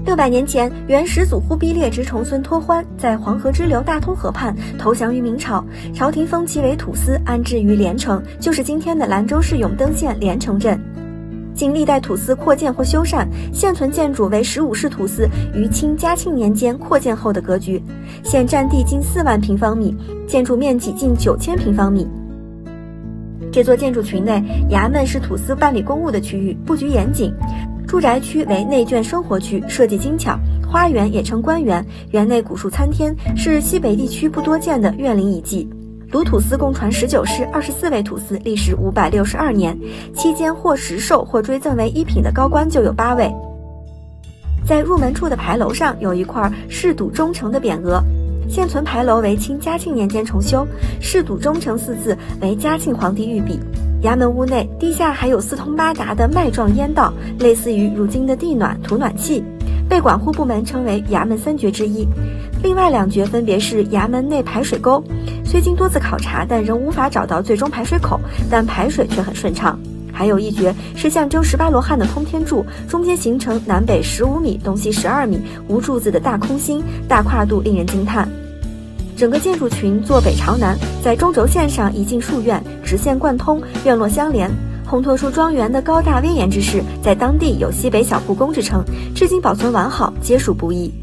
600年前，元始祖忽必烈之重孙托欢在黄河支流大通河畔投降于明朝，朝廷封其为土司，安置于连城，就是今天的兰州市永登县连城镇。经历代土司扩建或修缮，现存建筑为15世土司于清嘉庆年间扩建后的格局，现占地近4万平方米，建筑面积近9000平方米。这座建筑群内，衙门是土司办理公务的区域，布局严谨。住宅区为内眷生活区，设计精巧，花园也称官园，园内古树参天，是西北地区不多见的园林遗迹。鲁土司共传19世，24位土司，历时562年，期间或实授或追赠为一品的高官就有8位。在入门处的牌楼上有一块“世笃忠诚”的匾额，现存牌楼为清嘉庆年间重修，“世笃忠诚”4字为嘉庆皇帝御笔。衙门屋内地下还有四通八达的脉状烟道，类似于如今的地暖、土暖气，被管护部门称为衙门3绝之一。另外2绝分别是衙门内排水沟，虽经多次考察，但仍无法找到最终排水口，但排水却很顺畅。还有1绝是象征18罗汉的通天柱，中间形成南北15米、东西12米无柱子的大空心，大跨度令人惊叹。整个建筑群坐北朝南，在中轴线上一进数院，直线贯通，院落相连。烘托出庄园的高大威严之势，在当地有西北小故宫之称，至今保存完好，皆属不易。